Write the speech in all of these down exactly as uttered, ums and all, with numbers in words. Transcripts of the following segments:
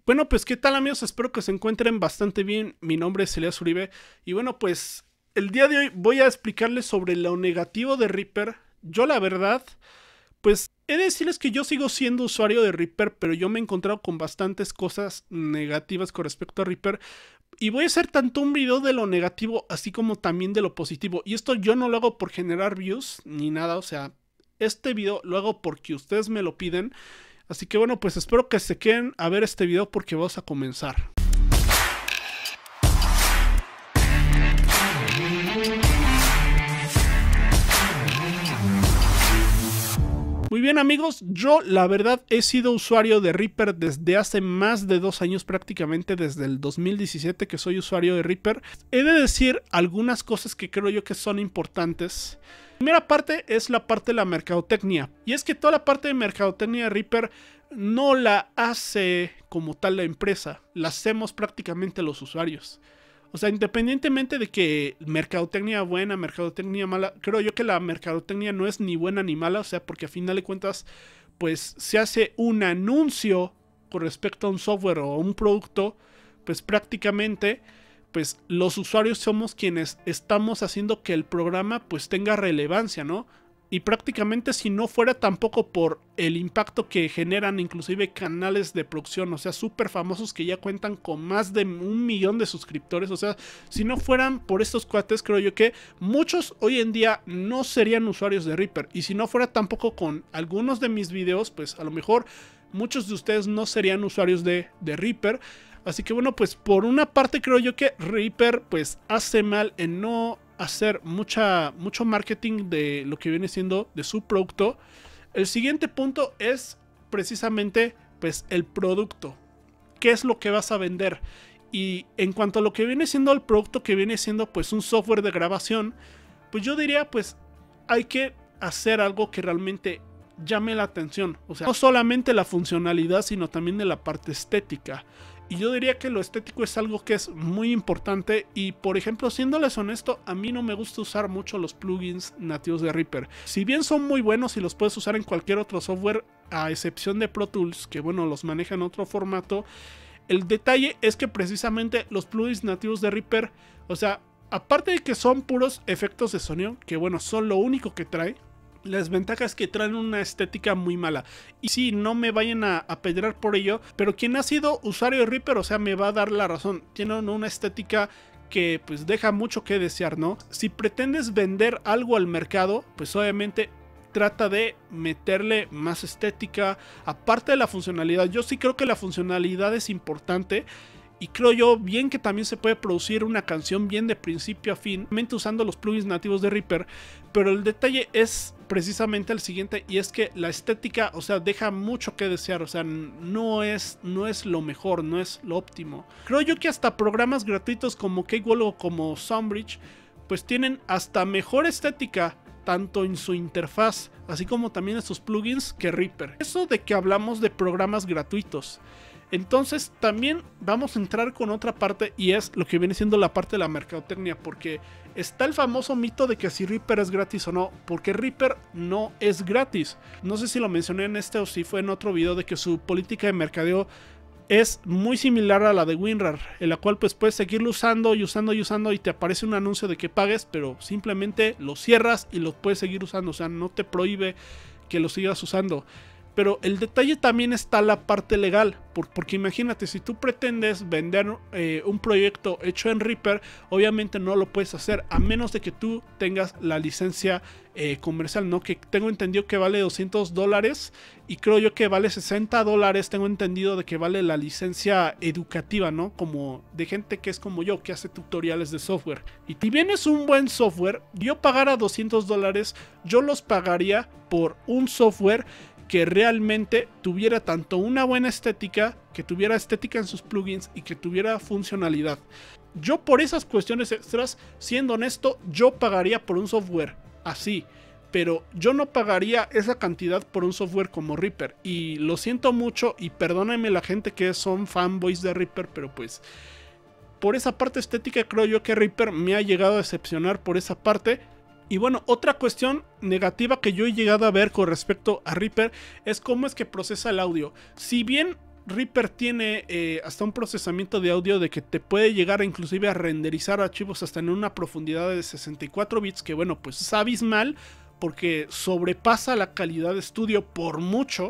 Bueno, pues qué tal amigos, espero que se encuentren bastante bien. Mi nombre es Elías Uribe y bueno, pues el día de hoy voy a explicarles sobre lo negativo de Reaper. Yo la verdad, pues he de decirles que yo sigo siendo usuario de Reaper, pero yo me he encontrado con bastantes cosas negativas con respecto a Reaper. Y voy a hacer tanto un video de lo negativo así como también de lo positivo. Y esto yo no lo hago por generar views ni nada, o sea, este video lo hago porque ustedes me lo piden. Así que bueno, pues espero que se queden a ver este video porque vamos a comenzar. Muy bien amigos, yo la verdad he sido usuario de Reaper desde hace más de dos años, prácticamente desde el dos mil diecisiete que soy usuario de Reaper. He de decir algunas cosas que creo yo que son importantes. La primera parte es la parte de la mercadotecnia, y es que toda la parte de mercadotecnia de Reaper no la hace como tal la empresa, la hacemos prácticamente los usuarios. O sea, independientemente de que mercadotecnia buena, mercadotecnia mala, creo yo que la mercadotecnia no es ni buena ni mala, o sea, porque a final de cuentas, pues se hace un anuncio con respecto a un software o a un producto, pues prácticamente, pues los usuarios somos quienes estamos haciendo que el programa pues tenga relevancia, ¿no? Y prácticamente si no fuera tampoco por el impacto que generan inclusive canales de producción, o sea, súper famosos que ya cuentan con más de un millón de suscriptores, o sea, si no fueran por estos cuates, creo yo que muchos hoy en día no serían usuarios de Reaper. Y si no fuera tampoco con algunos de mis videos, pues a lo mejor muchos de ustedes no serían usuarios de, de Reaper. Así que bueno, pues por una parte creo yo que Reaper pues hace mal en no hacer mucha, mucho marketing de lo que viene siendo de su producto. El siguiente punto es precisamente pues el producto. ¿Qué es lo que vas a vender? Y en cuanto a lo que viene siendo el producto, que viene siendo pues un software de grabación, pues yo diría pues hay que hacer algo que realmente llame la atención. O sea, no solamente la funcionalidad, sino también de la parte estética. Y yo diría que lo estético es algo que es muy importante. Y por ejemplo, siéndoles honesto, a mí no me gusta usar mucho los plugins nativos de Reaper. Si bien son muy buenos y los puedes usar en cualquier otro software, a excepción de Pro Tools, que bueno, los maneja en otro formato, el detalle es que precisamente los plugins nativos de Reaper, o sea, aparte de que son puros efectos de sonido, que bueno, son lo único que trae, la desventaja es que traen una estética muy mala. Y sí, no me vayan a apedrear por ello, pero quien ha sido usuario de Reaper, o sea, me va a dar la razón. Tienen una estética que pues deja mucho que desear, ¿no? Si pretendes vender algo al mercado, pues obviamente trata de meterle más estética, aparte de la funcionalidad. Yo sí creo que la funcionalidad es importante. Y creo yo bien que también se puede producir una canción bien de principio a fin, usando los plugins nativos de Reaper. Pero el detalle es precisamente el siguiente, y es que la estética, o sea, deja mucho que desear. O sea, no es, no es lo mejor, no es lo óptimo. Creo yo que hasta programas gratuitos como Cakewall o como Soundbridge, pues tienen hasta mejor estética, tanto en su interfaz, así como también en sus plugins, que Reaper. Eso de que hablamos de programas gratuitos. Entonces también vamos a entrar con otra parte, y es lo que viene siendo la parte de la mercadotecnia, porque está el famoso mito de que si Reaper es gratis o no, porque Reaper no es gratis. No sé si lo mencioné en este o si fue en otro video, de que su política de mercadeo es muy similar a la de WinRAR, en la cual pues puedes seguirlo usando y usando y usando y te aparece un anuncio de que pagues, pero simplemente lo cierras y lo puedes seguir usando, o sea, no te prohíbe que lo sigas usando. Pero el detalle también está la parte legal, porque imagínate, si tú pretendes vender eh, un proyecto hecho en Reaper, obviamente no lo puedes hacer, a menos de que tú tengas la licencia eh, comercial, ¿no? Que tengo entendido que vale doscientos dólares, y creo yo que vale sesenta dólares, tengo entendido de que vale la licencia educativa, ¿no? Como de gente que es como yo, que hace tutoriales de software. Y si bien es un buen software, yo pagara doscientos dólares, yo los pagaría por un software que realmente tuviera tanto una buena estética, que tuviera estética en sus plugins y que tuviera funcionalidad. Yo por esas cuestiones extras, siendo honesto, yo pagaría por un software así, pero yo no pagaría esa cantidad por un software como Reaper. Y lo siento mucho y perdónenme la gente que son fanboys de Reaper, pero pues por esa parte estética creo yo que Reaper me ha llegado a decepcionar por esa parte. Y bueno, otra cuestión negativa que yo he llegado a ver con respecto a Reaper es cómo es que procesa el audio. Si bien Reaper tiene eh, hasta un procesamiento de audio de que te puede llegar a, inclusive a renderizar archivos hasta en una profundidad de sesenta y cuatro bits, que bueno, pues es abismal porque sobrepasa la calidad de estudio por mucho.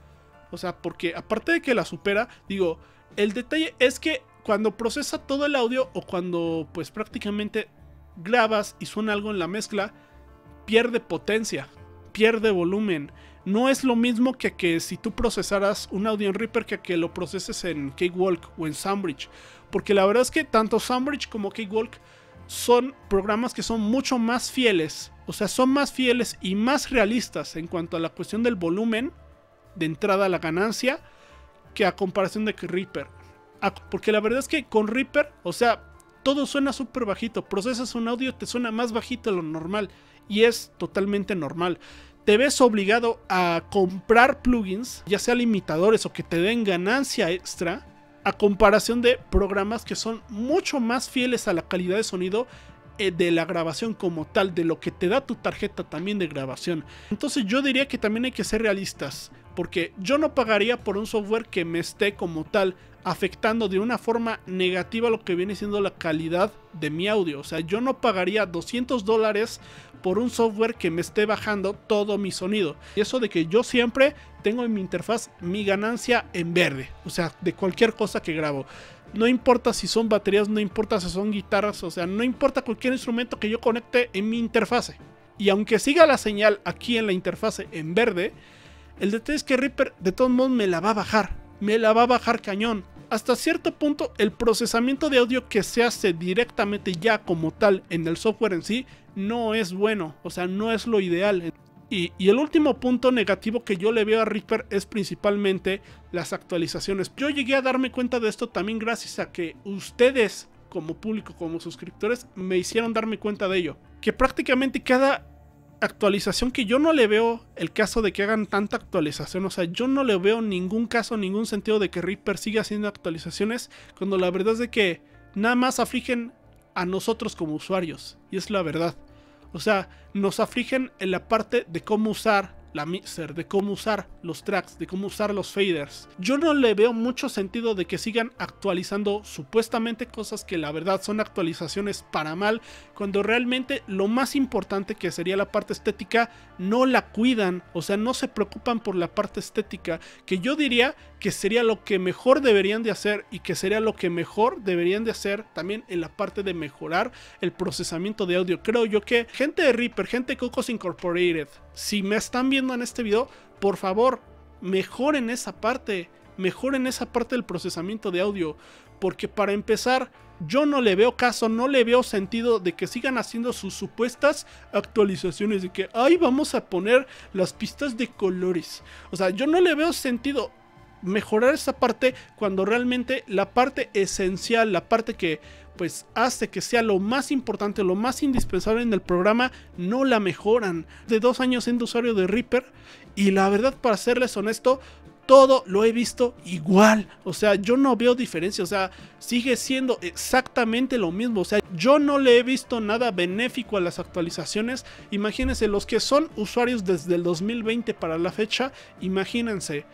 O sea, porque aparte de que la supera, digo, el detalle es que cuando procesa todo el audio o cuando pues prácticamente grabas y suena algo en la mezcla, pierde potencia, pierde volumen. No es lo mismo que, que si tú procesaras un audio en Reaper que que lo proceses en Cakewalk o en Soundbridge. Porque la verdad es que tanto Soundbridge como Cakewalk son programas que son mucho más fieles. O sea, son más fieles y más realistas en cuanto a la cuestión del volumen de entrada a la ganancia que a comparación de Reaper. Porque la verdad es que con Reaper, o sea, todo suena súper bajito. Procesas un audio, te suena más bajito de lo normal. Y es totalmente normal. Te ves obligado a comprar plugins, ya sea limitadores o que te den ganancia extra, a comparación de programas que son mucho más fieles a la calidad de sonido eh, de la grabación como tal, de lo que te da tu tarjeta también de grabación. Entonces yo diría que también hay que ser realistas, porque yo no pagaría por un software que me esté como tal afectando de una forma negativa lo que viene siendo la calidad de mi audio. O sea, yo no pagaría doscientos dólares por un software que me esté bajando todo mi sonido. Y eso de que yo siempre tengo en mi interfaz mi ganancia en verde. O sea, de cualquier cosa que grabo. No importa si son baterías, no importa si son guitarras, o sea, no importa cualquier instrumento que yo conecte en mi interfase. Y aunque siga la señal aquí en la interfase en verde, el detalle es que Reaper de todos modos me la va a bajar. Me la va a bajar cañón. Hasta cierto punto el procesamiento de audio que se hace directamente ya como tal en el software en sí no es bueno, o sea, no es lo ideal. Y, y el último punto negativo que yo le veo a Reaper es principalmente las actualizaciones. Yo llegué a darme cuenta de esto también gracias a que ustedes como público, como suscriptores, me hicieron darme cuenta de ello. Que prácticamente cada actualización, que yo no le veo el caso de que hagan tanta actualización, o sea, yo no le veo ningún caso, ningún sentido de que Reaper siga haciendo actualizaciones, cuando la verdad es de que nada más afligen a nosotros como usuarios, y es la verdad. O sea, nos afligen en la parte de cómo usar la mixer, de cómo usar los tracks, de cómo usar los faders. Yo no le veo mucho sentido de que sigan actualizando supuestamente cosas que la verdad son actualizaciones para mal, cuando realmente lo más importante, que sería la parte estética, no la cuidan. O sea, no se preocupan por la parte estética, que yo diría que sería lo que mejor deberían de hacer, y que sería lo que mejor deberían de hacer también en la parte de mejorar el procesamiento de audio. Creo yo que gente de Reaper, gente de Cocos Incorporated, si me están viendo en este video, por favor, mejoren esa parte, mejoren esa parte del procesamiento de audio, porque para empezar, yo no le veo caso, no le veo sentido de que sigan haciendo sus supuestas actualizaciones, de que, ay, vamos a poner las pistas de colores. O sea, yo no le veo sentido mejorar esa parte cuando realmente la parte esencial, la parte que pues hace que sea lo más importante, lo más indispensable en el programa, no la mejoran. De dos años siendo usuario de Reaper, y la verdad, para serles honesto, todo lo he visto igual. O sea, yo no veo diferencia. O sea, sigue siendo exactamente lo mismo. O sea, yo no le he visto nada benéfico a las actualizaciones. Imagínense, los que son usuarios desde el dos mil veinte para la fecha, imagínense.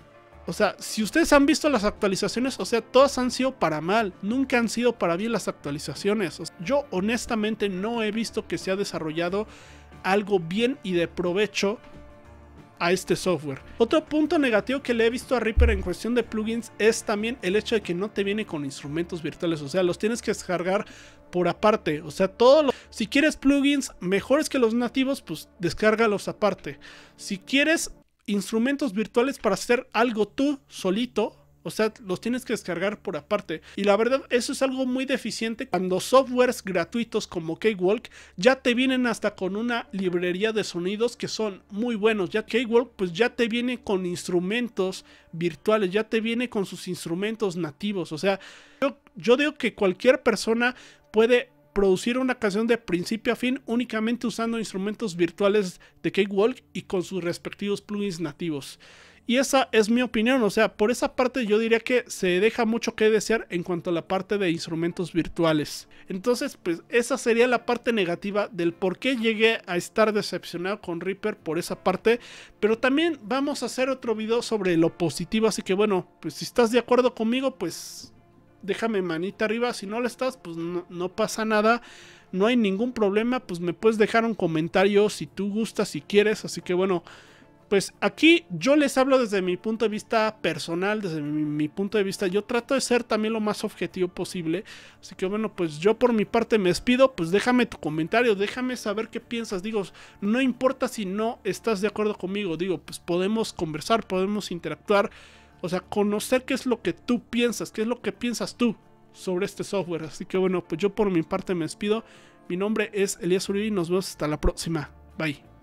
O sea, si ustedes han visto las actualizaciones, o sea, todas han sido para mal, nunca han sido para bien las actualizaciones. O sea, yo honestamente no he visto que se ha desarrollado algo bien y de provecho a este software. Otro punto negativo que le he visto a Reaper en cuestión de plugins es también el hecho de que no te viene con instrumentos virtuales. O sea, los tienes que descargar por aparte. O sea, todo lo... si quieres plugins mejores que los nativos, pues descárgalos aparte. Si quieres instrumentos virtuales para hacer algo tú solito, o sea, los tienes que descargar por aparte. Y la verdad, eso es algo muy deficiente cuando softwares gratuitos como Cakewalk ya te vienen hasta con una librería de sonidos que son muy buenos. Ya Cakewalk pues ya te viene con instrumentos virtuales, ya te viene con sus instrumentos nativos. O sea, yo, yo digo que cualquier persona puede producir una canción de principio a fin únicamente usando instrumentos virtuales de Cakewalk y con sus respectivos plugins nativos. Y esa es mi opinión, o sea, por esa parte yo diría que se deja mucho que desear en cuanto a la parte de instrumentos virtuales. Entonces, pues esa sería la parte negativa del por qué llegué a estar decepcionado con Reaper por esa parte. Pero también vamos a hacer otro video sobre lo positivo, así que bueno, pues si estás de acuerdo conmigo, pues déjame manita arriba. Si no lo estás, pues no, no pasa nada. No hay ningún problema, pues me puedes dejar un comentario si tú gustas, si quieres. Así que bueno, pues aquí yo les hablo desde mi punto de vista personal, desde mi, mi punto de vista. Yo trato de ser también lo más objetivo posible. Así que bueno, pues yo por mi parte me despido. Pues déjame tu comentario, déjame saber qué piensas. Digo, no importa si no estás de acuerdo conmigo. Digo, pues podemos conversar, podemos interactuar. O sea, conocer qué es lo que tú piensas, qué es lo que piensas tú sobre este software. Así que bueno, pues yo por mi parte me despido. Mi nombre es Elías Uribe y nos vemos hasta la próxima. Bye.